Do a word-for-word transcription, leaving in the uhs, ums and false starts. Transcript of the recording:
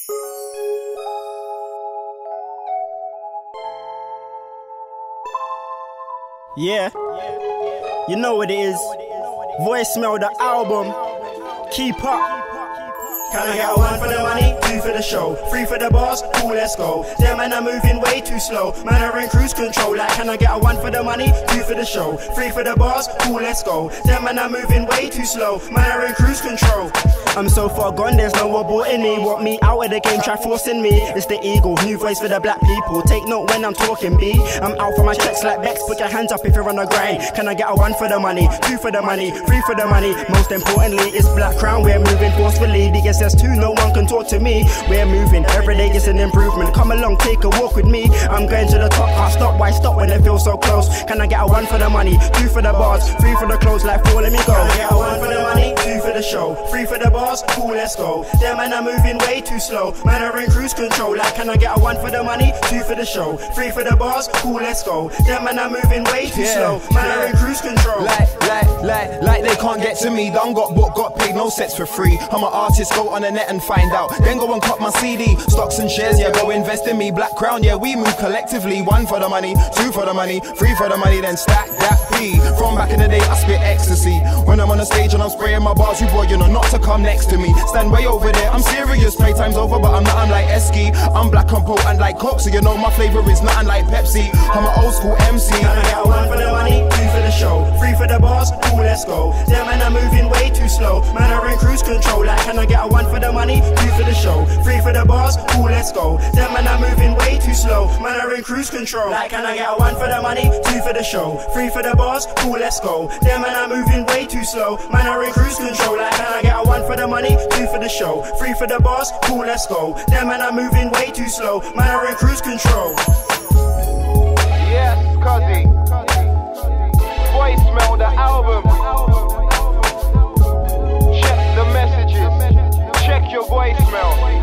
Yeah, you know what it is. Voicemail, the album. Keep up. Can I get a one for the money, two for the show, three for the bars, cool, let's go. Them man are moving way too slow, man are in cruise control. Like, can I get a one for the money, two for the show, three for the bars, cool, let's go. Them man are moving way too slow, man are in cruise control. I'm so far gone, there's no more in me. Want me out of the game, try forcing me. It's the eagle, new voice for the black people. Take note when I'm talking, B. I'm out for my checks like Bex, put your hands up if you're on the grind. Can I get a one for the money, two for the money, three for the money? Most importantly, it's Blackcrown, we're moving forcefully. D S S two, no one can talk to me. We're moving, every day is an improvement. Come along, take a walk with me. I'm going to the top, can't stop, why stop when it feels so close? Can I get a one for the money, two for the bars, three for the clothes, like four, let me go. Can I get a one for the money, two for the show, three for the bars, cool, let's go. Them man are moving way too slow, man are in cruise control. Like, can I get a one for the money, two for the show, three for the bars, cool, let's go. Them man are moving way too yeah, slow, man yeah. are in cruise control. Like, like, like, like they can't get to me. Done got booked, got paid, no sets for free. I'm an artist, go on the net and find out. Then go and cut my C D, stocks and shares, yeah, go invest in me. Blackcrown, yeah, we move collectively. One for the money, two for the money, three for the money, then stack that P. From back in the day, I spit ecstasy. When I'm on the stage and I'm spraying my bars, you boy, you know not to come next to me. Stand way over there, I'm serious, playtime's over, but I'm not, I'm like Esky. I'm black and potent like Coke, so you know my flavour is nothing like Pepsi. I'm an old school M C. Can I get a one for the money, two for the show, three for the bars, cool, let's go. Them man are moving way too slow, man are in cruise control. Like, can I get a one for the money, two for the show, three for the bars, cool, let's go. Them man are moving way too slow, man are in cruise control. Like, can I get a one for the money, two for the show, three for the bars, cool, let's go. Them man are moving way too slow, man are in cruise control. Like, can I get a one for the money, two for the show, three for the bars, cool, let's go. Them man are moving way too slow, man are in cruise control. Yes, Cuzzy. Voicemail, the album. Check the messages. Check your voicemail.